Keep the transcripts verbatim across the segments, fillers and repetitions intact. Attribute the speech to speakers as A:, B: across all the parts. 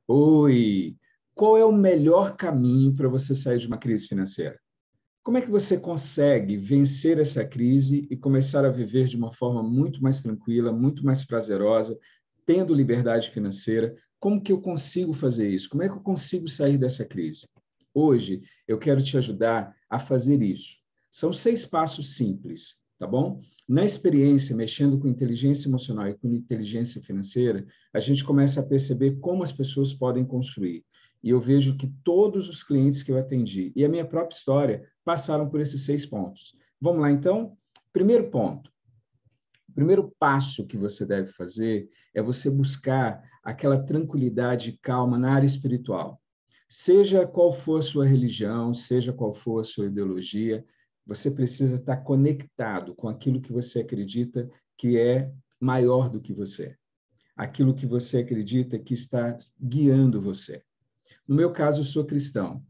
A: Oi! Qual é o melhor caminho para você sair de uma crise financeira? Como é que você consegue vencer essa crise e começar a viver de uma forma muito mais tranquila, muito mais prazerosa, tendo liberdade financeira? Como que eu consigo fazer isso? Como é que eu consigo sair dessa crise? Hoje, eu quero te ajudar a fazer isso. São seis passos simples, tá bom? Na experiência, mexendo com inteligência emocional e com inteligência financeira, a gente começa a perceber como as pessoas podem construir. E eu vejo que todos os clientes que eu atendi, e a minha própria história, passaram por esses seis pontos. Vamos lá, então? Primeiro ponto. O primeiro passo que você deve fazer é você buscar aquela tranquilidade e calma na área espiritual. Seja qual for a sua religião, seja qual for a sua ideologia, você precisa estar conectado com aquilo que você acredita que é maior do que você. Aquilo que você acredita que está guiando você. No meu caso, eu sou cristão.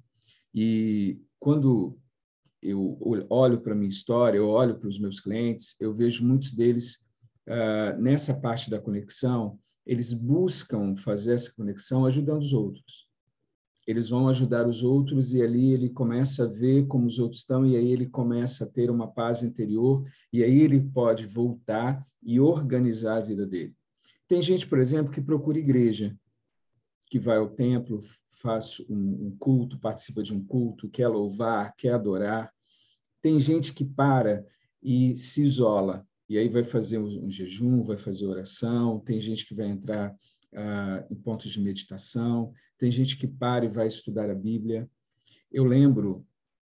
A: E quando eu olho para a minha história, eu olho para os meus clientes, eu vejo muitos deles, uh, nessa parte da conexão, eles buscam fazer essa conexão ajudando os outros. Eles vão ajudar os outros e ali ele começa a ver como os outros estão e aí ele começa a ter uma paz interior e aí ele pode voltar e organizar a vida dele. Tem gente, por exemplo, que procura igreja, que vai ao templo, faz um, um culto, participa de um culto, quer louvar, quer adorar. Tem gente que para e se isola, e aí vai fazer um jejum, vai fazer oração, tem gente que vai entrar ah, em pontos de meditação, tem gente que para e vai estudar a Bíblia. Eu lembro,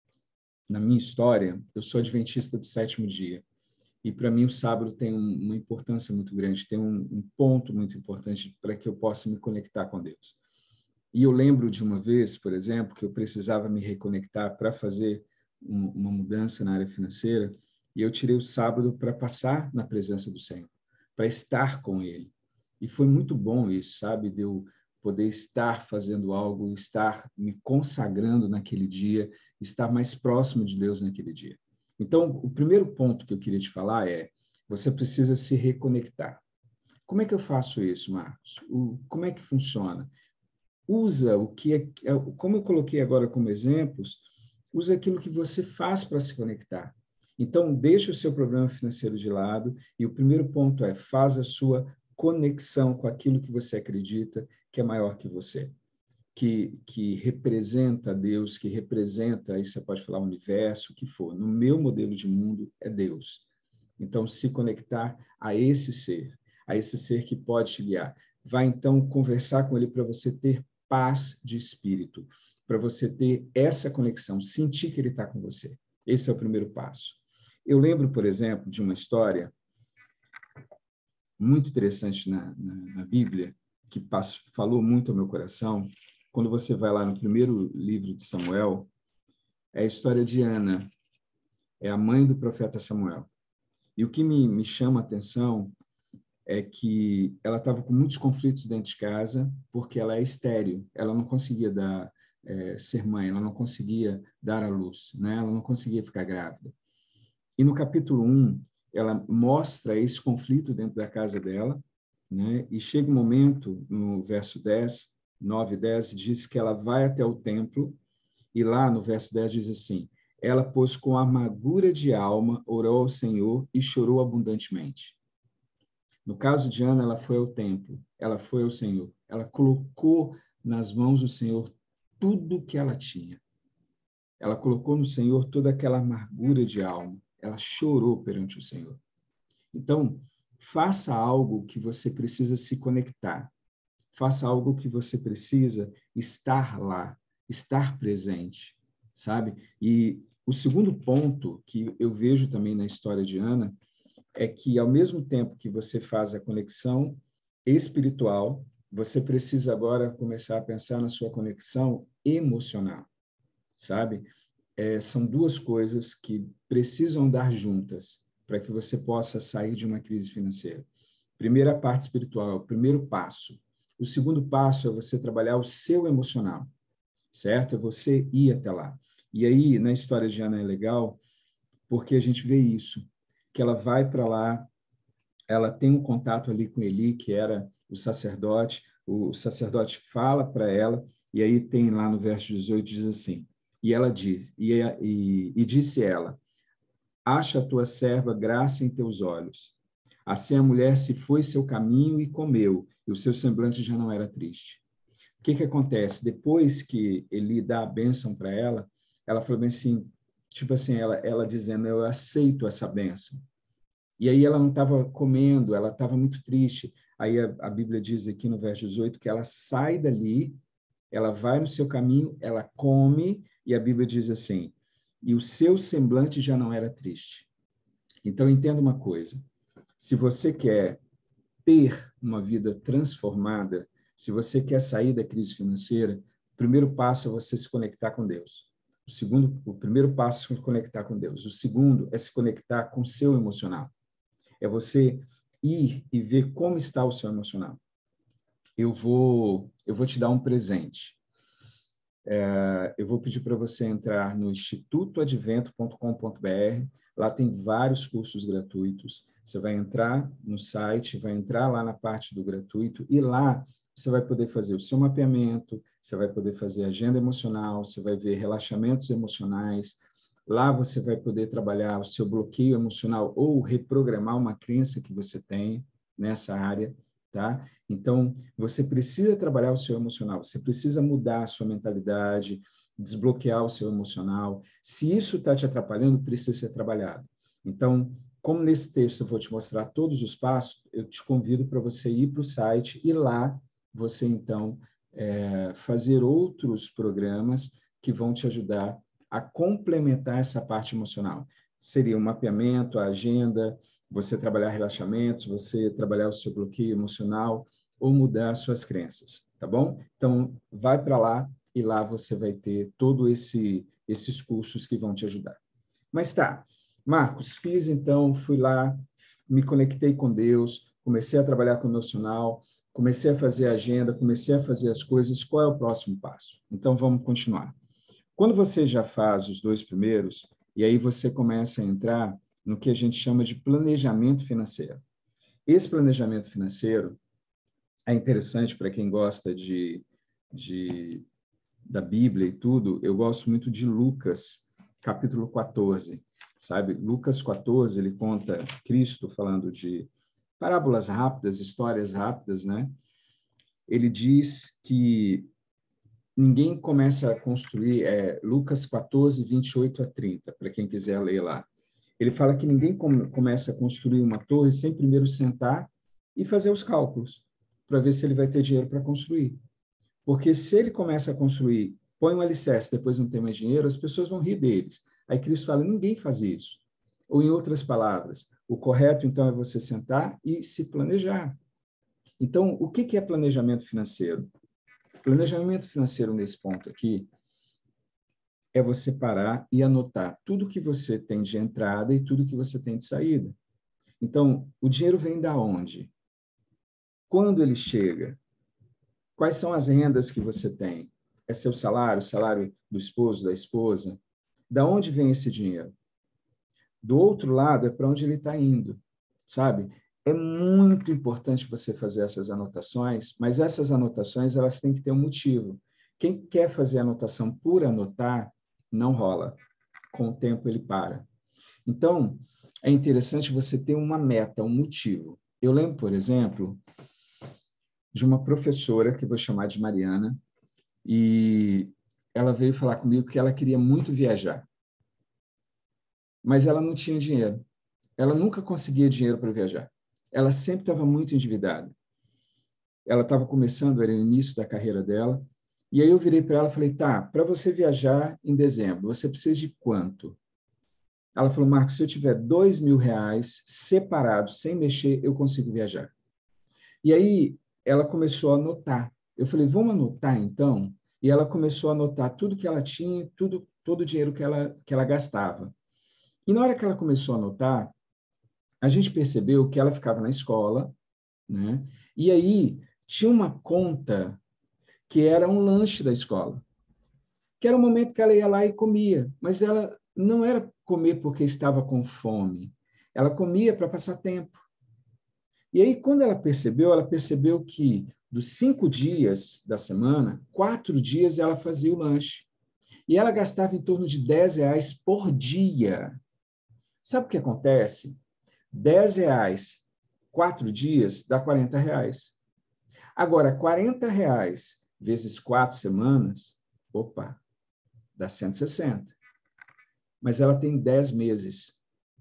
A: na minha história, eu sou adventista do sétimo dia, e para mim o sábado tem uma importância muito grande, tem um, um ponto muito importante para que eu possa me conectar com Deus. E eu lembro de uma vez, por exemplo, que eu precisava me reconectar para fazer um, uma mudança na área financeira, e eu tirei o sábado para passar na presença do Senhor, para estar com Ele. E foi muito bom isso, sabe? De eu poder estar fazendo algo, estar me consagrando naquele dia, estar mais próximo de Deus naquele dia. Então, o primeiro ponto que eu queria te falar é, você precisa se reconectar. Como é que eu faço isso, Marcos? O, como é que funciona? Usa o que é, como eu coloquei agora como exemplos, usa aquilo que você faz para se conectar. Então, deixa o seu problema financeiro de lado e o primeiro ponto é, faz a sua conexão com aquilo que você acredita que é maior que você, que, que representa Deus, que representa, aí você pode falar o universo, o que for. No meu modelo de mundo é Deus. Então, se conectar a esse ser, a esse ser que pode te guiar. Vai, então, conversar com ele para você ter paz de espírito, para você ter essa conexão, sentir que ele está com você. Esse é o primeiro passo. Eu lembro, por exemplo, de uma história muito interessante na, na, na Bíblia, que passou, falou muito ao meu coração. Quando você vai lá no primeiro livro de Samuel, é a história de Ana, é a mãe do profeta Samuel. E o que me, me chama a atenção é que ela estava com muitos conflitos dentro de casa, porque ela é estéril, ela não conseguia dar, é, ser mãe, ela não conseguia dar à luz, né? Ela não conseguia ficar grávida. E no capítulo um, ela mostra esse conflito dentro da casa dela, né? E chega um momento, no verso dez, nove e dez, diz que ela vai até o templo, e lá no verso dez diz assim, ela, pois, com amargura de alma, orou ao Senhor e chorou abundantemente. No caso de Ana, ela foi ao templo, ela foi ao Senhor, ela colocou nas mãos do Senhor tudo que ela tinha. Ela colocou no Senhor toda aquela amargura de alma, ela chorou perante o Senhor. Então, faça algo que você precisa se conectar, faça algo que você precisa estar lá, estar presente, sabe? E o segundo ponto que eu vejo também na história de Ana é que, ao mesmo tempo que você faz a conexão espiritual, você precisa agora começar a pensar na sua conexão emocional, sabe? É, são duas coisas que precisam andar juntas para que você possa sair de uma crise financeira. Primeira parte espiritual, é o primeiro passo. O segundo passo é você trabalhar o seu emocional, certo? É você ir até lá. E aí, na história de Ana é legal, porque a gente vê isso, que ela vai para lá, ela tem um contato ali com Eli, que era o sacerdote, o sacerdote fala para ela, e aí tem lá no verso dezoito, diz assim, e ela diz, e, e, e disse ela, acha a tua serva graça em teus olhos. Assim a mulher se foi seu caminho e comeu, e o seu semblante já não era triste. O que que acontece? Depois que ele dá a bênção para ela, ela falou bem assim, tipo assim, ela, ela dizendo, eu aceito essa bênção. E aí ela não estava comendo, ela estava muito triste. Aí a, a Bíblia diz aqui no verso dezoito que ela sai dali, ela vai no seu caminho, ela come, e a Bíblia diz assim, e o seu semblante já não era triste. Então, entenda uma coisa, se você quer ter uma vida transformada, se você quer sair da crise financeira, o primeiro passo é você se conectar com Deus. O segundo, o primeiro passo é se conectar com Deus. O segundo é se conectar com o seu emocional. É você ir e ver como está o seu emocional. Eu vou, eu vou te dar um presente. É, eu vou pedir para você entrar no instituto advento ponto com ponto br. Lá tem vários cursos gratuitos. Você vai entrar no site, vai entrar lá na parte do gratuito e lá você vai poder fazer o seu mapeamento, você vai poder fazer agenda emocional, você vai ver relaxamentos emocionais. Lá você vai poder trabalhar o seu bloqueio emocional ou reprogramar uma crença que você tem nessa área, tá? Então, você precisa trabalhar o seu emocional, você precisa mudar a sua mentalidade, desbloquear o seu emocional. Se isso está te atrapalhando, precisa ser trabalhado. Então, como nesse texto eu vou te mostrar todos os passos, eu te convido para você ir para o site e lá você, então, é, fazer outros programas que vão te ajudar a complementar essa parte emocional. Seria o mapeamento, a agenda, você trabalhar relaxamentos, você trabalhar o seu bloqueio emocional ou mudar as suas crenças, tá bom? Então, vai para lá e lá você vai ter todos esse, esses cursos que vão te ajudar. Mas tá, Marcos, fiz então, fui lá, me conectei com Deus, comecei a trabalhar com o emocional, comecei a fazer a agenda, comecei a fazer as coisas, qual é o próximo passo? Então, vamos continuar. Quando você já faz os dois primeiros, e aí você começa a entrar no que a gente chama de planejamento financeiro. Esse planejamento financeiro é interessante para quem gosta de, de, da Bíblia e tudo. Eu gosto muito de Lucas, capítulo quatorze, sabe? Lucas quatorze, ele conta Cristo falando de parábolas rápidas, histórias rápidas, né? Ele diz que ninguém começa a construir, é, Lucas quatorze, vinte e oito a trinta, para quem quiser ler lá. Ele fala que ninguém come, começa a construir uma torre sem primeiro sentar e fazer os cálculos, para ver se ele vai ter dinheiro para construir. Porque se ele começa a construir, põe um alicerce, depois não tem mais dinheiro, as pessoas vão rir deles. Aí Cristo fala, ninguém faz isso. Ou, em outras palavras, o correto, então, é você sentar e se planejar. Então, o que é planejamento financeiro? Planejamento financeiro, nesse ponto aqui, é você parar e anotar tudo que você tem de entrada e tudo que você tem de saída. Então, o dinheiro vem da onde? Quando ele chega? Quais são as rendas que você tem? É seu salário, salário do esposo, da esposa? Da onde vem esse dinheiro? Do outro lado, é para onde ele está indo, sabe? É muito importante você fazer essas anotações, mas essas anotações elas têm que ter um motivo. Quem quer fazer anotação por anotar, não rola. Com o tempo ele para. Então, é interessante você ter uma meta, um motivo. Eu lembro, por exemplo, de uma professora, que eu vou chamar de Mariana, e ela veio falar comigo que ela queria muito viajar, mas ela não tinha dinheiro. Ela nunca conseguia dinheiro para viajar. Ela sempre estava muito endividada. Ela estava começando, era o início da carreira dela, e aí eu virei para ela e falei, tá, para você viajar em dezembro, você precisa de quanto? Ela falou, Marcos, se eu tiver dois mil reais separados, sem mexer, eu consigo viajar. E aí ela começou a anotar. Eu falei, vamos anotar então? E ela começou a anotar tudo que ela tinha, tudo, todo o dinheiro que ela, que ela gastava. E na hora que ela começou a anotar, a gente percebeu que ela ficava na escola, né? E aí tinha uma conta que era um lanche da escola, que era o momento que ela ia lá e comia, mas ela não era comer porque estava com fome, ela comia para passar tempo. E aí, quando ela percebeu, ela percebeu que dos cinco dias da semana, quatro dias ela fazia o lanche. E ela gastava em torno de dez reais por dia. Sabe o que acontece? dez reais, quatro dias, dá quarenta reais. Agora, quarenta reais vezes quatro semanas, opa, dá cento e sessenta. Mas ela tem dez meses,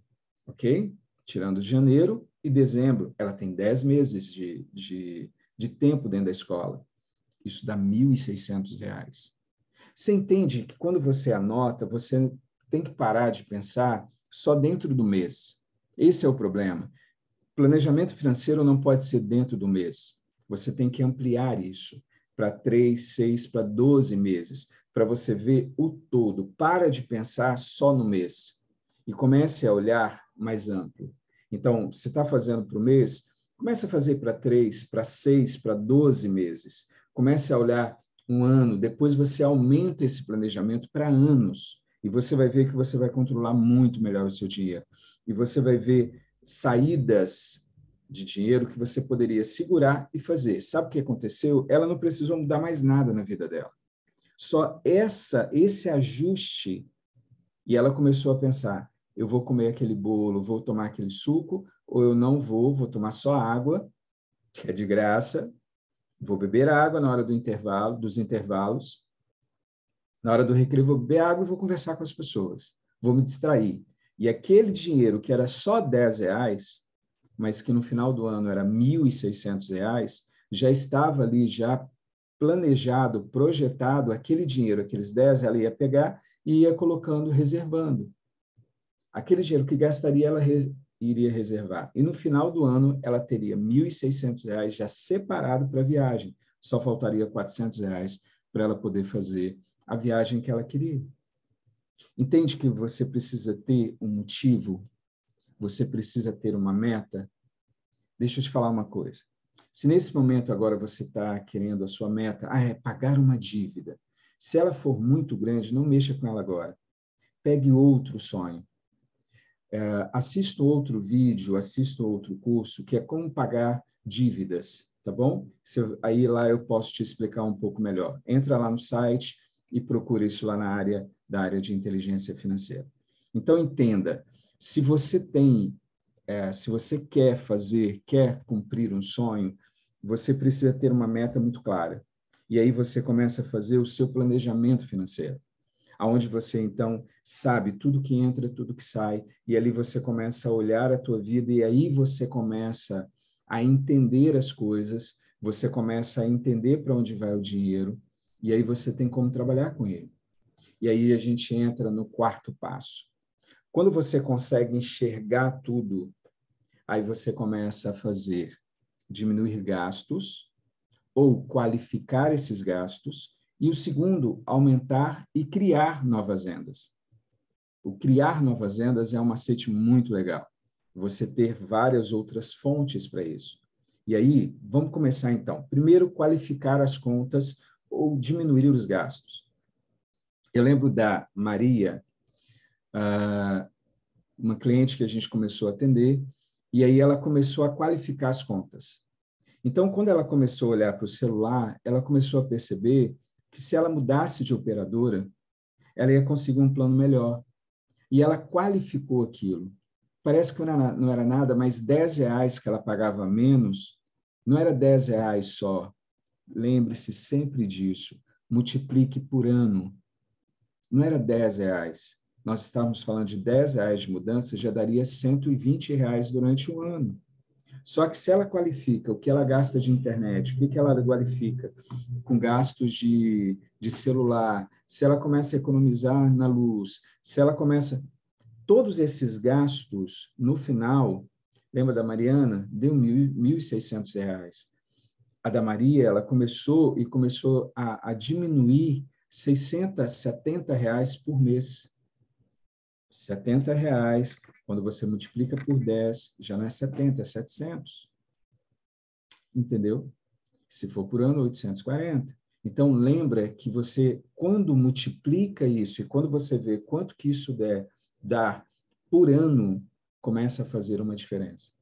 A: ok? Tirando janeiro e dezembro, ela tem dez meses de, de, de tempo dentro da escola. Isso dá mil e seiscentos reais. Você entende que quando você anota, você tem que parar de pensar só dentro do mês. Esse é o problema. Planejamento financeiro não pode ser dentro do mês. Você tem que ampliar isso para três, seis, para doze meses, para você ver o todo. Para de pensar só no mês e comece a olhar mais amplo. Então, se está fazendo para o mês, comece a fazer para três, para seis, para doze meses. Comece a olhar um ano, depois você aumenta esse planejamento para anos e você vai ver que você vai controlar muito melhor o seu dinheiro. E você vai ver saídas de dinheiro que você poderia segurar e fazer. Sabe o que aconteceu? Ela não precisou mudar mais nada na vida dela. Só essa, esse ajuste, e ela começou a pensar, eu vou comer aquele bolo, vou tomar aquele suco, ou eu não vou, vou tomar só água, que é de graça, vou beber água na hora do intervalo, dos intervalos, na hora do recreio vou beber água e vou conversar com as pessoas, vou me distrair. E aquele dinheiro que era só dez reais, mas que no final do ano era mil e seiscentos reais, já estava ali, já planejado, projetado, aquele dinheiro, aqueles dez, ela ia pegar e ia colocando, reservando. Aquele dinheiro que gastaria, ela re, iria reservar. E no final do ano, ela teria mil e seiscentos reais já separado para a viagem. Só faltaria quatrocentos reais para ela poder fazer a viagem que ela queria. Entende que você precisa ter um motivo? Você precisa ter uma meta? Deixa eu te falar uma coisa. Se nesse momento agora você está querendo a sua meta, ah, é pagar uma dívida. Se ela for muito grande, não mexa com ela agora. Pegue outro sonho. É, assista outro vídeo, assista outro curso, que é como pagar dívidas, tá bom? Se eu, aí lá eu posso te explicar um pouco melhor. Entra lá no site e procura isso lá na área da área de inteligência financeira. Então, entenda, se você tem É, se você quer fazer, quer cumprir um sonho, você precisa ter uma meta muito clara. E aí você começa a fazer o seu planejamento financeiro, aonde você, então, sabe tudo que entra, tudo que sai, e ali você começa a olhar a tua vida, e aí você começa a entender as coisas, você começa a entender para onde vai o dinheiro, e aí você tem como trabalhar com ele. E aí a gente entra no quarto passo. Quando você consegue enxergar tudo, aí você começa a fazer, diminuir gastos ou qualificar esses gastos. E o segundo, aumentar e criar novas rendas. O criar novas rendas é um macete muito legal. Você ter várias outras fontes para isso. E aí, vamos começar então. Primeiro, qualificar as contas ou diminuir os gastos. Eu lembro da Maria, uma cliente que a gente começou a atender, e aí ela começou a qualificar as contas. Então, quando ela começou a olhar para o celular, ela começou a perceber que se ela mudasse de operadora, ela ia conseguir um plano melhor. E ela qualificou aquilo. Parece que não era, não era nada, mas dez reais que ela pagava menos, não era dez reais só. Lembre-se sempre disso. Multiplique por ano. Não era dez reais. Nós estávamos falando de dez reais de mudança, já daria cento e vinte reais durante um ano. Só que se ela qualifica o que ela gasta de internet, o que, que ela qualifica com gastos de, de celular, se ela começa a economizar na luz, se ela começa... Todos esses gastos, no final, lembra da Mariana? Deu mil e seiscentos reais. A da Maria, ela começou e começou a, a diminuir seiscentos, setenta reais por mês. setenta reais, quando você multiplica por dez, já não é setenta, é setecentos. Entendeu? Se for por ano, oitocentos e quarenta. Então, lembra que você, quando multiplica isso e quando você vê quanto que isso der, dá por ano, começa a fazer uma diferença.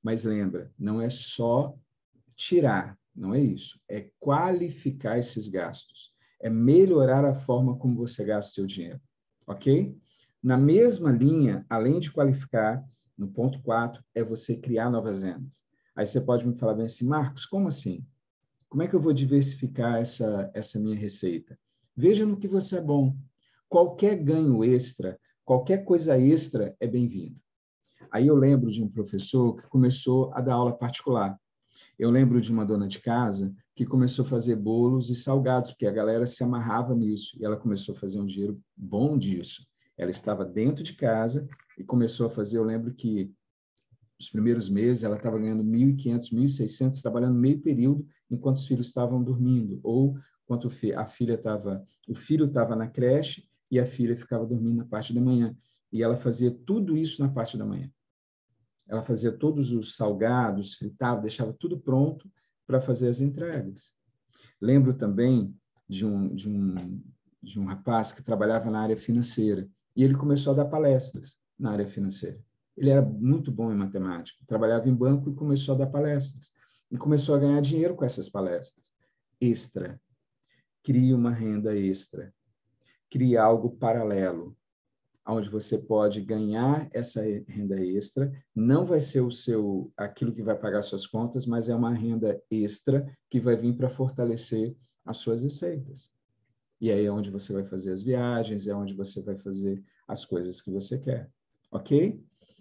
A: Mas lembra, não é só tirar, não é isso. É qualificar esses gastos. É melhorar a forma como você gasta o seu dinheiro. Ok? Na mesma linha, além de qualificar, no ponto quatro, é você criar novas rendas. Aí você pode me falar bem assim, Marcos, como assim? Como é que eu vou diversificar essa, essa minha receita? Veja no que você é bom. Qualquer ganho extra, qualquer coisa extra é bem-vindo. Aí eu lembro de um professor que começou a dar aula particular. Eu lembro de uma dona de casa que começou a fazer bolos e salgados, porque a galera se amarrava nisso, e ela começou a fazer um dinheiro bom disso. Ela estava dentro de casa e começou a fazer, eu lembro que nos primeiros meses ela estava ganhando mil e quinhentos, mil e seiscentos, trabalhando meio período enquanto os filhos estavam dormindo, ou enquanto a filha estava, o filho estava na creche e a filha ficava dormindo na parte da manhã. E ela fazia tudo isso na parte da manhã. Ela fazia todos os salgados, fritava, deixava tudo pronto para fazer as entregas. Lembro também de um, de, um, de um rapaz que trabalhava na área financeira e ele começou a dar palestras na área financeira. Ele era muito bom em matemática, trabalhava em banco e começou a dar palestras. E começou a ganhar dinheiro com essas palestras. Extra. Crie uma renda extra. Crie algo paralelo, onde você pode ganhar essa renda extra, não vai ser o seu aquilo que vai pagar suas contas, mas é uma renda extra que vai vir para fortalecer as suas receitas. E aí é onde você vai fazer as viagens, é onde você vai fazer as coisas que você quer. Ok?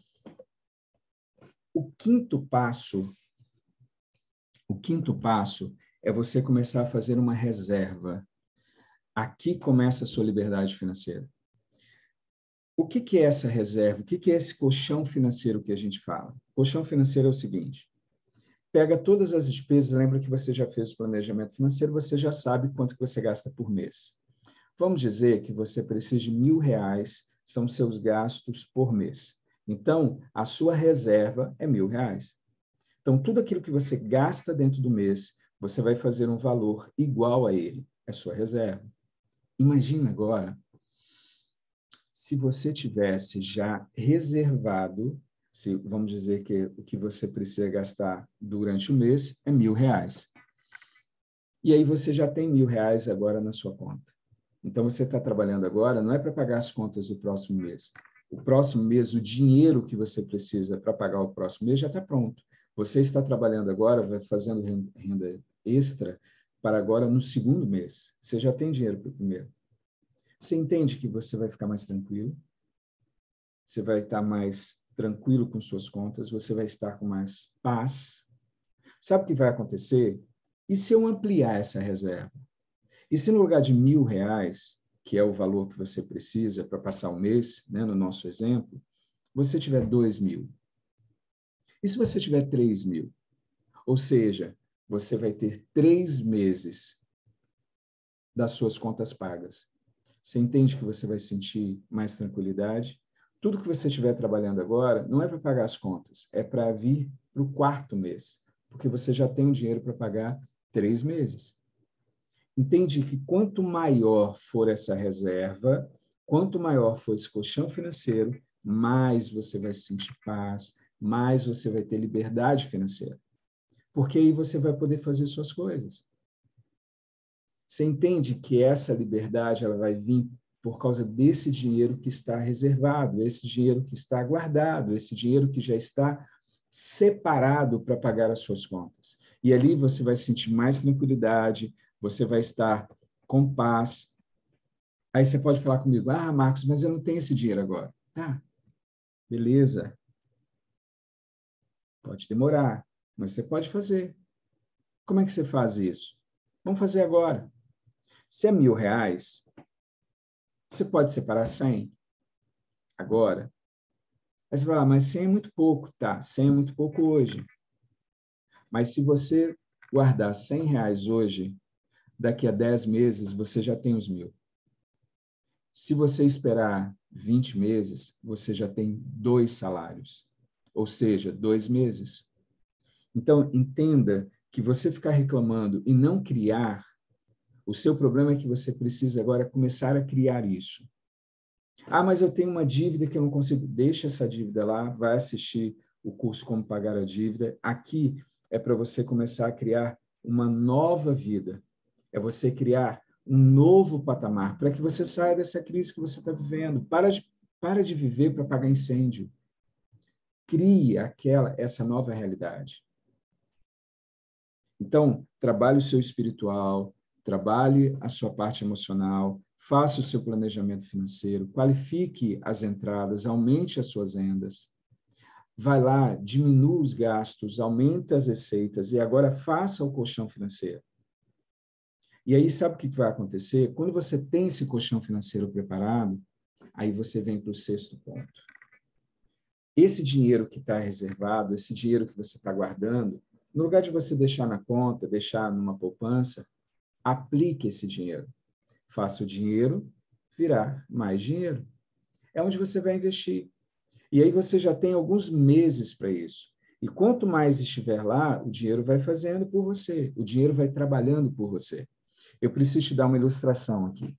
A: O quinto passo, o quinto passo é você começar a fazer uma reserva. Aqui começa a sua liberdade financeira. O que, que é essa reserva? O que, que é esse colchão financeiro que a gente fala? Colchão financeiro é o seguinte: pega todas as despesas, lembra que você já fez o planejamento financeiro, você já sabe quanto que você gasta por mês. Vamos dizer que você precisa de mil reais, são seus gastos por mês. Então, a sua reserva é mil reais. Então, tudo aquilo que você gasta dentro do mês, você vai fazer um valor igual a ele, é sua reserva. Imagina agora se você tivesse já reservado, se, vamos dizer que o que você precisa gastar durante o mês é mil reais. E aí você já tem mil reais agora na sua conta. Então, você está trabalhando agora, não é para pagar as contas do próximo mês. O próximo mês, o dinheiro que você precisa para pagar o próximo mês já está pronto. Você está trabalhando agora, vai fazendo renda extra para agora no segundo mês. Você já tem dinheiro para o primeiro. Você entende que você vai ficar mais tranquilo? Você vai estar mais tranquilo com suas contas, você vai estar com mais paz. Sabe o que vai acontecer? E se eu ampliar essa reserva? E se no lugar de mil reais, que é o valor que você precisa para passar o mês, né, no nosso exemplo, você tiver dois mil? E se você tiver três mil? Ou seja, você vai ter três meses das suas contas pagas. Você entende que você vai sentir mais tranquilidade? Tudo que você estiver trabalhando agora não é para pagar as contas, é para vir para o quarto mês, porque você já tem o dinheiro para pagar três meses. Entende que quanto maior for essa reserva, quanto maior for esse colchão financeiro, mais você vai sentir paz, mais você vai ter liberdade financeira. Porque aí você vai poder fazer suas coisas. Você entende que essa liberdade ela vai vir por causa desse dinheiro que está reservado, esse dinheiro que está guardado, esse dinheiro que já está separado para pagar as suas contas. E ali você vai sentir mais tranquilidade, você vai estar com paz. Aí você pode falar comigo, ah, Marcos, mas eu não tenho esse dinheiro agora. Tá, beleza. Pode demorar, mas você pode fazer. Como é que você faz isso? Vamos fazer agora. Se é mil reais, você pode separar cem agora. Aí você vai lá, mas cem é muito pouco. Tá, cem é muito pouco hoje. Mas se você guardar cem reais hoje, daqui a dez meses você já tem os mil. Se você esperar vinte meses, você já tem dois salários. Ou seja, dois meses. Então, entenda que você ficar reclamando e não criar, o seu problema é que você precisa agora começar a criar isso. Ah, mas eu tenho uma dívida que eu não consigo. Deixa essa dívida lá, vai assistir o curso Como Pagar a Dívida. Aqui é para você começar a criar uma nova vida. É você criar um novo patamar para que você saia dessa crise que você está vivendo. Para de, para de viver para pagar incêndio. Crie aquela, essa nova realidade. Então, trabalhe o seu espiritual, trabalhe a sua parte emocional, faça o seu planejamento financeiro, qualifique as entradas, aumente as suas rendas. Vai lá, diminua os gastos, aumenta as receitas e agora faça o colchão financeiro. E aí, sabe o que vai acontecer? Quando você tem esse colchão financeiro preparado, aí você vem para o sexto ponto. Esse dinheiro que está reservado, esse dinheiro que você está guardando, no lugar de você deixar na conta, deixar numa poupança, aplique esse dinheiro. Faça o dinheiro virar mais dinheiro. É onde você vai investir. E aí você já tem alguns meses para isso. E quanto mais estiver lá, o dinheiro vai fazendo por você. O dinheiro vai trabalhando por você. Eu preciso te dar uma ilustração aqui.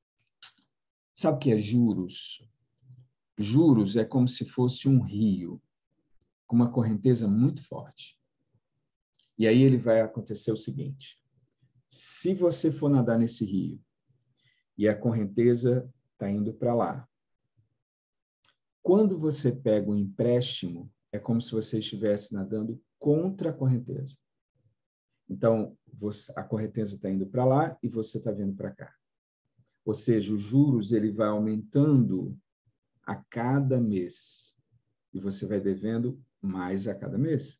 A: Sabe o que é juros? Juros é como se fosse um rio, com uma correnteza muito forte. E aí ele vai acontecer o seguinte. Se você for nadar nesse rio e a correnteza está indo para lá, quando você pega um empréstimo, é como se você estivesse nadando contra a correnteza. Então, você, a correnteza está indo para lá e você está vindo para cá. Ou seja, os juros ele vai aumentando a cada mês. E você vai devendo mais a cada mês.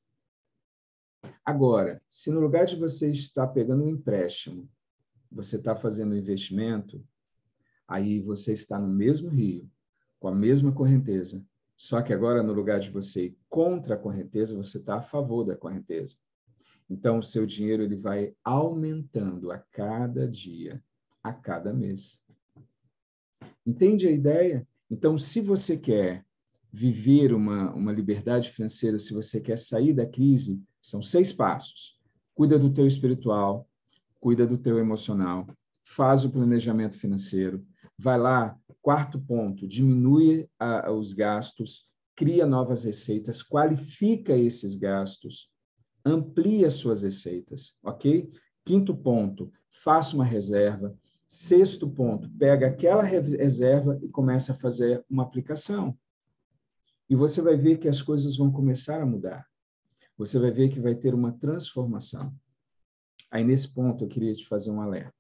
A: Agora, se no lugar de você estar pegando um empréstimo, você está fazendo um investimento, aí você está no mesmo rio, com a mesma correnteza. Só que agora, no lugar de você ir contra a correnteza, você está a favor da correnteza. Então, o seu dinheiro ele vai aumentando a cada dia, a cada mês. Entende a ideia? Então, se você quer viver uma, uma liberdade financeira, se você quer sair da crise, são seis passos. Cuida do teu espiritual, cuida do teu emocional, faz o planejamento financeiro, vai lá, quarto ponto, diminui a, os gastos, cria novas receitas, qualifica esses gastos, amplia suas receitas, ok? Quinto ponto, faça uma reserva. Sexto ponto, pega aquela reserva e começa a fazer uma aplicação. E você vai ver que as coisas vão começar a mudar. Você vai ver que vai ter uma transformação. Aí, nesse ponto, eu queria te fazer um alerta.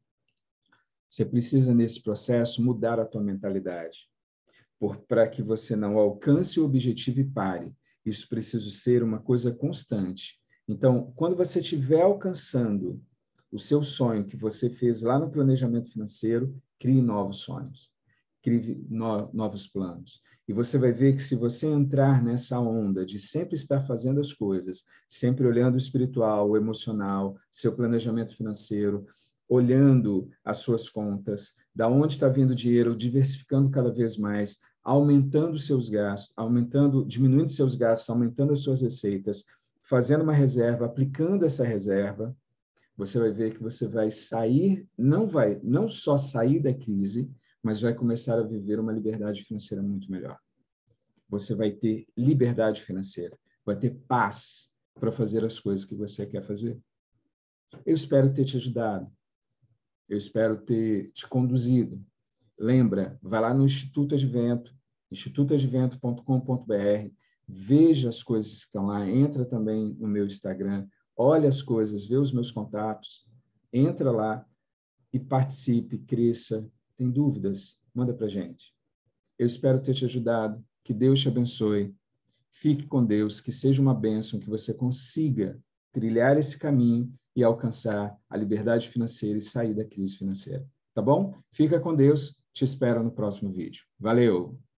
A: Você precisa, nesse processo, mudar a tua mentalidade, para que você não alcance o objetivo e pare. Isso precisa ser uma coisa constante. Então, quando você estiver alcançando o seu sonho que você fez lá no planejamento financeiro, crie novos sonhos, crie no, novos planos. E você vai ver que se você entrar nessa onda de sempre estar fazendo as coisas, sempre olhando o espiritual, o emocional, seu planejamento financeiro, olhando as suas contas, da onde está vindo o dinheiro, diversificando cada vez mais, aumentando seus gastos, aumentando, diminuindo seus gastos, aumentando as suas receitas, fazendo uma reserva, aplicando essa reserva, você vai ver que você vai sair, não vai, não só sair da crise, mas vai começar a viver uma liberdade financeira muito melhor. Você vai ter liberdade financeira, vai ter paz para fazer as coisas que você quer fazer. Eu espero ter te ajudado. Eu espero ter te conduzido. Lembra, vai lá no Instituto Advento, instituto advento ponto com ponto br, veja as coisas que estão lá, entra também no meu Instagram, olha as coisas, vê os meus contatos, entra lá e participe, cresça. Tem dúvidas? Manda para a gente. Eu espero ter te ajudado. Que Deus te abençoe. Fique com Deus, que seja uma bênção, que você consiga trilhar esse caminho e alcançar a liberdade financeira e sair da crise financeira. Tá bom? Fica com Deus. Te espero no próximo vídeo. Valeu!